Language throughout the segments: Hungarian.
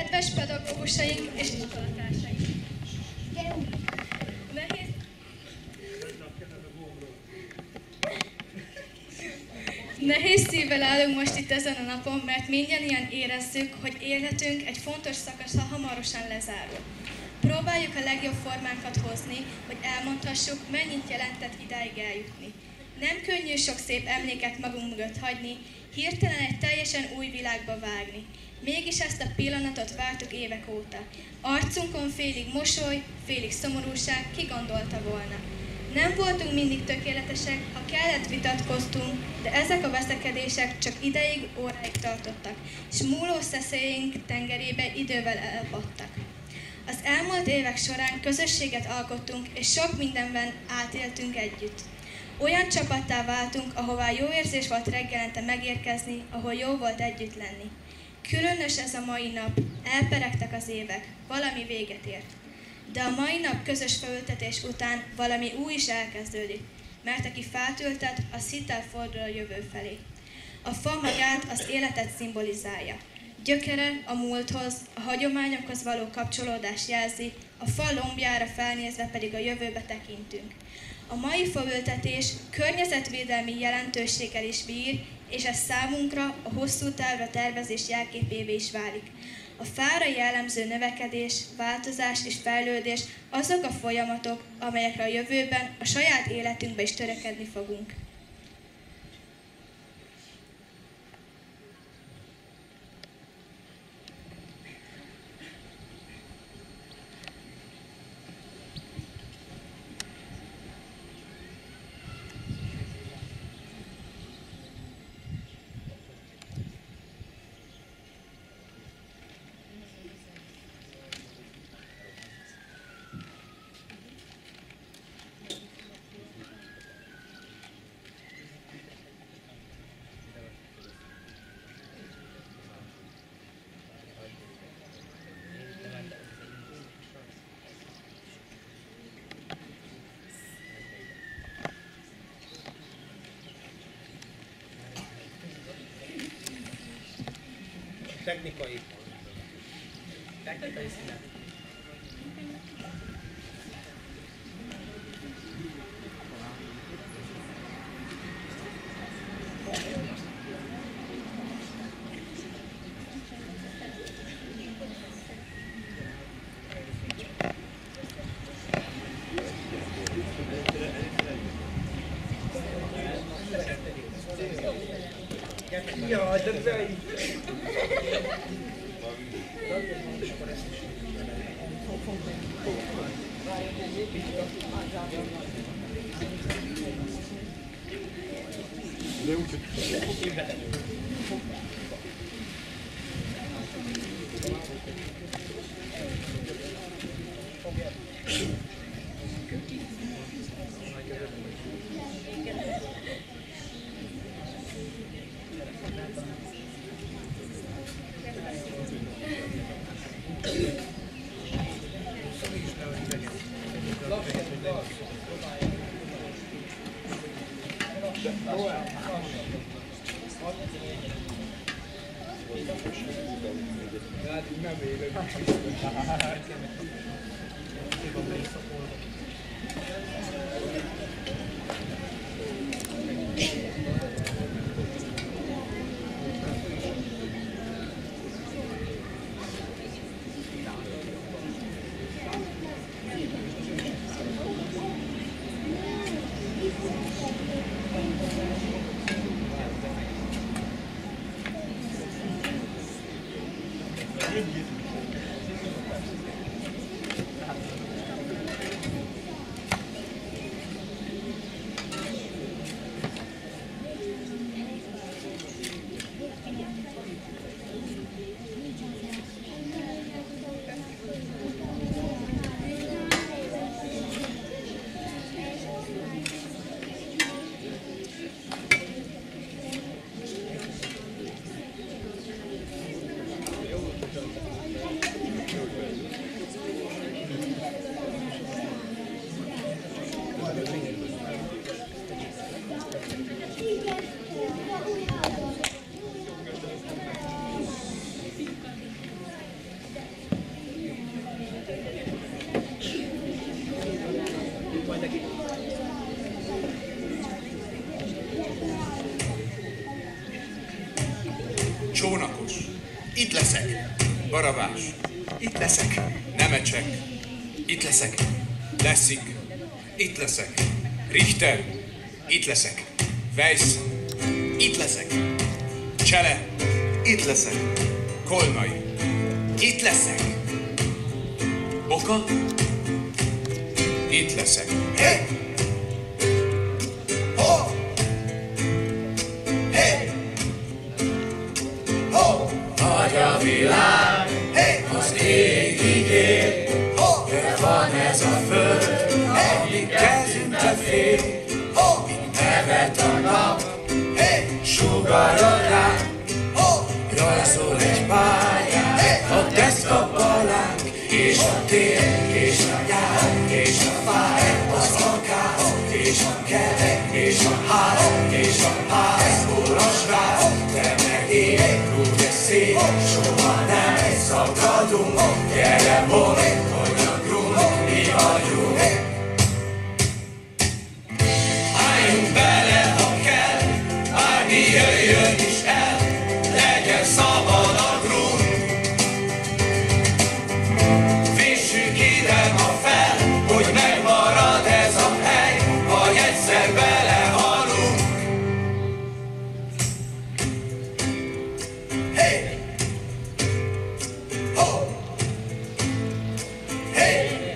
Kedves pedagógusaink és iskolatársaink! Nehéz szívvel állunk most itt ezen a napon, mert mindannyian érezzük, hogy életünk egy fontos szakasza hamarosan lezárul. Próbáljuk a legjobb formánkat hozni, hogy elmondhassuk, mennyit jelentett idáig eljutni. Nem könnyű sok szép emléket magunk mögött hagyni, hirtelen egy teljesen új világba vágni. Mégis ezt a pillanatot vártuk évek óta. Arcunkon félig mosoly, félig szomorúság, ki gondolta volna. Nem voltunk mindig tökéletesek, ha kellett vitatkoztunk, de ezek a veszekedések csak ideig, óráig tartottak, és múló szeszélyeink tengerébe idővel elapadtak. Az elmúlt évek során közösséget alkottunk, és sok mindenben átéltünk együtt. Olyan csapattá váltunk, ahová jó érzés volt reggelente megérkezni, ahol jó volt együtt lenni. Különös ez a mai nap, elperegtek az évek, valami véget ért. De a mai nap közös felültetés után valami új is elkezdődik, mert aki fát ültet, az hittel fordul a jövő felé. A fa magát, az életet szimbolizálja. Gyökere a múlthoz, a hagyományokhoz való kapcsolódás jelzi, a fa lombjára felnézve pedig a jövőbe tekintünk. A mai faültetés környezetvédelmi jelentőséggel is bír, és ez számunkra a hosszú távra tervezés jelképévé is válik. A fára jellemző növekedés, változás és fejlődés azok a folyamatok, amelyekre a jövőben a saját életünkbe is törekedni fogunk. Technikai színet. Jaj, de fej! De úgy, nem érek. Barabás, itt leszek. Nemecsek, itt leszek. Lessig, itt leszek. Richter, itt leszek. Weiss, itt leszek. Csele, itt leszek. Kolmai, itt leszek. Boka, itt leszek. Hey! Ho! Hey! Ho! Nagy a világ, Hey! az égig ér, Ho! de van ez a föld, ami kezünkbe fér. Ho! Nevet a nap, Hey! sugarja ránk, Ho! rajzol egy pályát, a deszkapalánk, és a tér, és a nyár, és a fáj, az akár, és a kerek, és a ház, orvosváz, te meg én, úgy de szép, soha nem szakadunk, gyere mondd, hogy a grund, mi vagyunk. Álljunk bele, ha kell, bármi jöjjön is el, legyen szabad a grund. Vissük ide ma fel, hogy megmarad ez a hely, vagy egyszer belehalunk. Hey! Ho! Hey!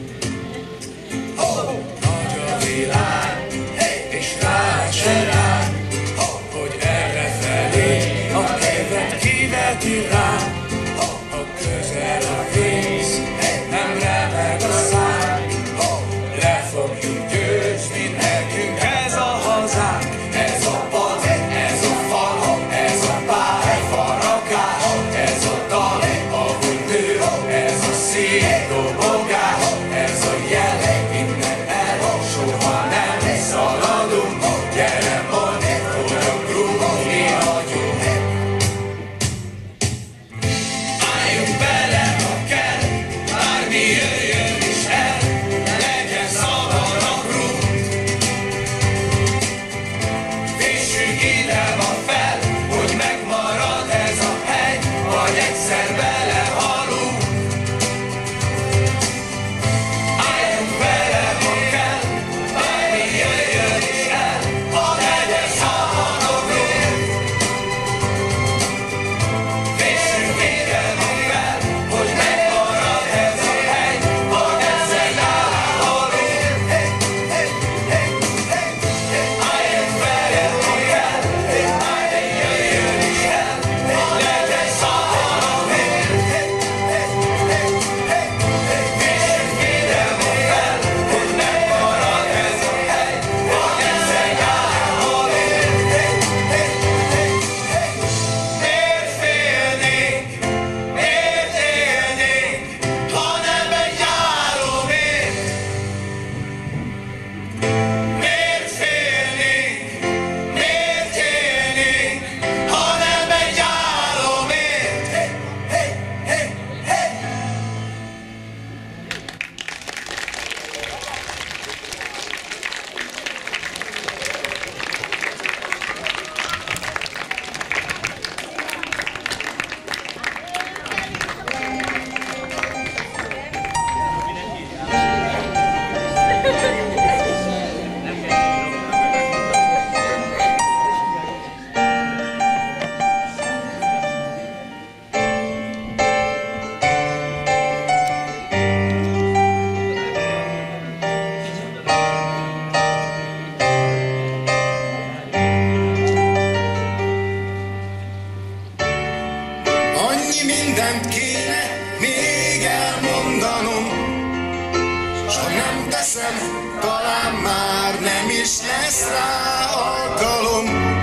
Ho! Nagy a világ, Hey! és rád se rád, Ho! hogy errefelé a kedvet kiveti rám. Ha közel a vész, nem remeg a szám, Ho! le fogjuk győzni, nekünk ez a hazánk. Ez a pad, ez a fal, ez a pálya, faragás, ez a dal, ahogy nő, ez a szív dobogás, ez a jel, innen el, soha nem szaladunk. Gyere mondd, hogy a grund, mi vagyunk. Álljunk bele, ha kell, bármi jöjjön is el, legyen szabad a grund. Vissük ide ma fel, hogy megmarad ez a hely, vagy egyszer belehalunk. Álljunk bele, ha kell, bármi jöjjön is el, legyen szabad a grund. Vissük ide ma fel, hogy megmarad ez a hely, vagy egyszer belehalunk. Álljunk bele, ha kell, bármi jöjjön is el, legyen szabad a grund. Vissük ide ma fel, hogy megmarad ez a hely, vagy egyszer belehalunk. Miért félnénk, miért élnénk, ha nem egy járomért? Miért félnénk, miért élnénk, ha nem egy járomért? Hey! Hey! Hey! Annyi mindent kéne még elmondanom, s ha nem teszem, talán már nem is lesz rá alkalom,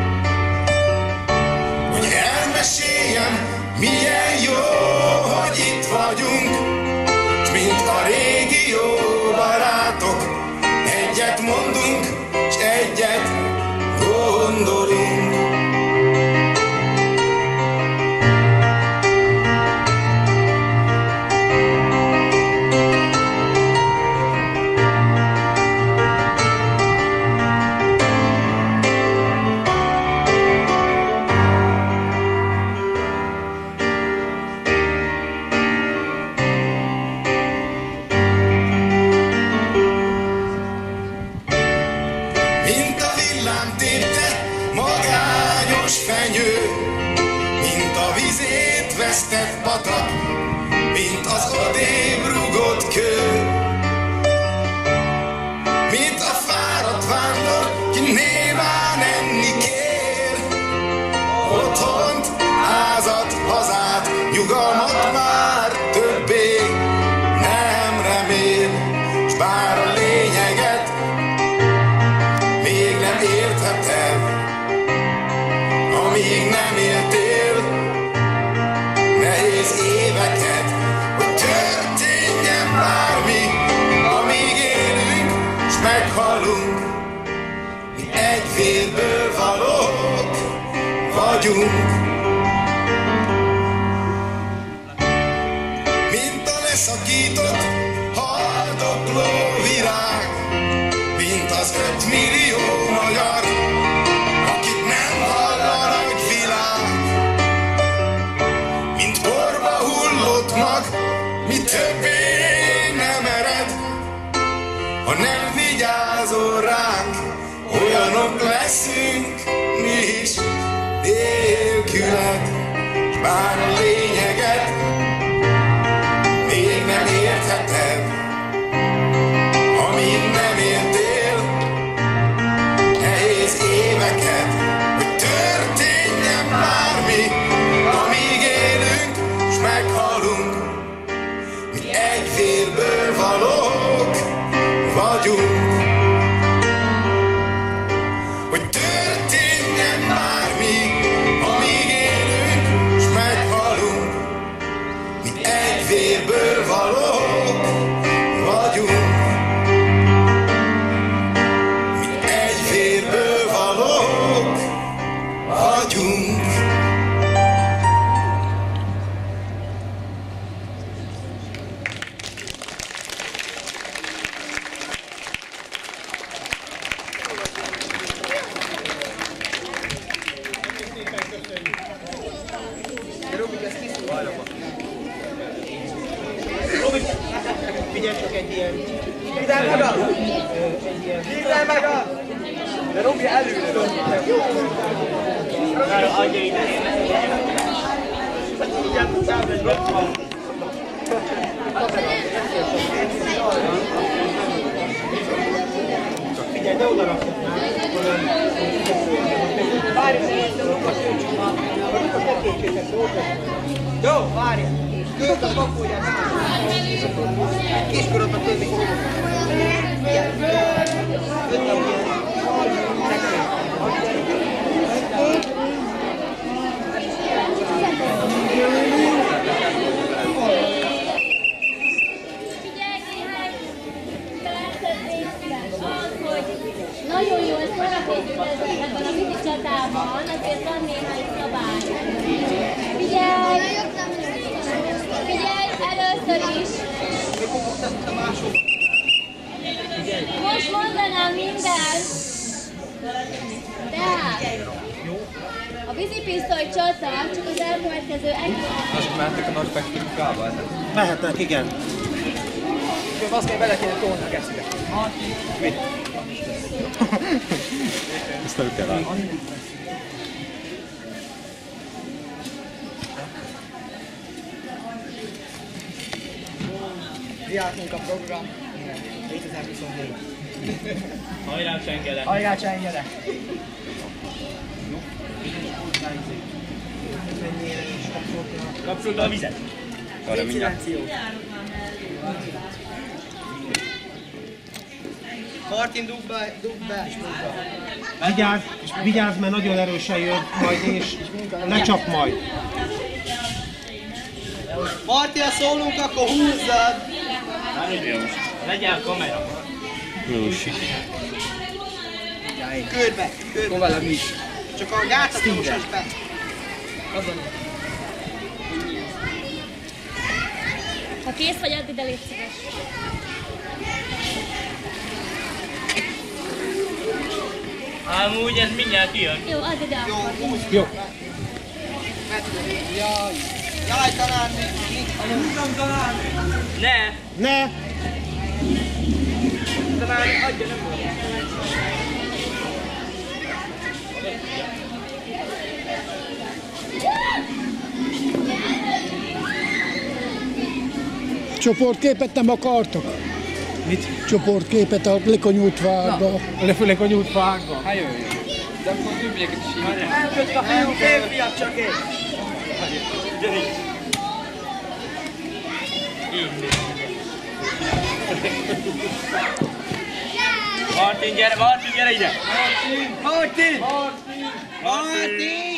hogy elmeséljem, milyen jó, hogy itt vagyunk, s mint a régi jó barátok, egyet mondunk, s egyet gondolunk. vagyunk. Mint a leszakított haldokló virág, mint az 5 millió magyar, akit nem hall a nagyvilág. Mint porba hullott mag, mi többé nem ered, ha nem vigyázol ránk, olyanok leszünk mi is nélküled. S bár a lényeget még nem értheted, amíg nem éltél nehéz éveket, hogy történjen bármi, amíg élünk s meghalunk. Mi egy vérből valók vagyunk. Hogy történjen bármi, amíg élünk s meghalunk. Mi egy vérből valók vagyunk. Mi egy vérből valók vagyunk. Figyelj csak egy ilyen... Figyelj magad! Figyelj magad! De Robi előre! Adja ide! Figyelj, de oda rakod már! Várj! Jó, várj! Költ a papulját! Kiskorodban többi! Nagyon jól szórakozunk ebben a vízi csatában, azért van néhány szabály. Figyelj! Figyelj, először is! Most mondanám mindent! Tehát, a vízipisztoly csata csak az elkövetkező egy... Azt mehetnek a nagy fekvőkába? Mehetnek, igen. Azt még bele kéne tolni a geszire. Mit? Ezt nem kell látni. Diákunk a program 2024. Hajrá Csengele! Hajrá Csengele! Kapcsold a vizet! Arra mindjárt. Martin, dugd be, és dugd be. Vigyázz, mert nagyon erősen jön majd, és lecsap majd. Marti, ha szólunk, akkor húzzad! Legyen kamera! Körbe! Velem is. Csak a gátat mosass be! Ha kész vagy, add ide, légy szíves. Amúgy ez mindjárt kijön. Jó, add ide akkor. Jó. Jaj, talán még! Húzzam talán! Ne! Ne! Talán adja, nem volt. Csoportképet nem akartok? Mit? Csoportképet a lekonyult vágba. Lekonyult vágba. Hát jöjjön. De akkor többieket is hívják. Elköt a fiúk, férfiak csak én! Gyere így! Martin, gyere ide! Martin! Martin!